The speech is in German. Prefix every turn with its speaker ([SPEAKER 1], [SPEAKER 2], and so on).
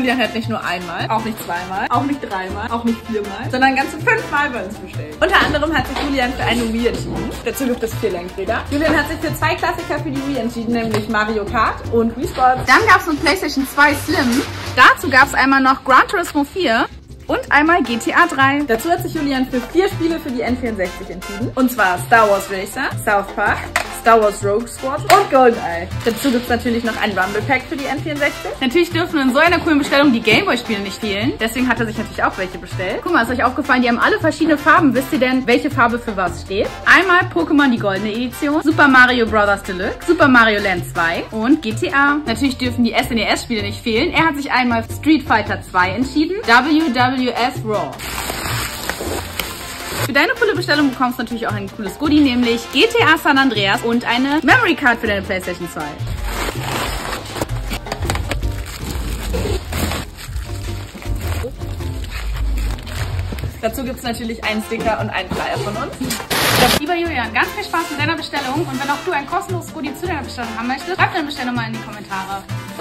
[SPEAKER 1] Julian hat nicht nur einmal, auch nicht zweimal, auch nicht dreimal, auch nicht viermal, sondern ganze 5 Mal bei uns bestellt. Unter anderem hat sich Julian für eine Wii entschieden. Dazu gibt es 4 Lenkräder. Julian hat sich für 2 Klassiker für die Wii entschieden, nämlich Mario Kart und Wii Sports. Dann gab es eine PlayStation 2 Slim. Dazu gab es einmal noch Gran Turismo 4. Und einmal GTA 3. Dazu hat sich Julian für 4 Spiele für die N64 entschieden. Und zwar Star Wars Racer, South Park, Star Wars Rogue Squadron und GoldenEye. Dazu gibt es natürlich noch ein Rumble Pack für die N64. Natürlich dürfen in so einer coolen Bestellung die Gameboy-Spiele nicht fehlen. Deswegen hat er sich natürlich auch welche bestellt. Guck mal, ist euch aufgefallen, die haben alle verschiedene Farben. Wisst ihr denn, welche Farbe für was steht? Einmal Pokémon die goldene Edition, Super Mario Bros. Deluxe, Super Mario Land 2 und GTA. Natürlich dürfen die SNES-Spiele nicht fehlen. Er hat sich einmal Street Fighter 2 entschieden, WWF Raw. Für deine coole Bestellung bekommst du natürlich auch ein cooles Goodie, nämlich GTA San Andreas und eine Memory Card für deine PlayStation 2. Dazu gibt es natürlich einen Sticker und einen Flyer von uns. Lieber Julian, ganz viel Spaß mit deiner Bestellung und wenn auch du ein kostenloses Goodie zu deiner Bestellung haben möchtest, schreib deine Bestellung mal in die Kommentare.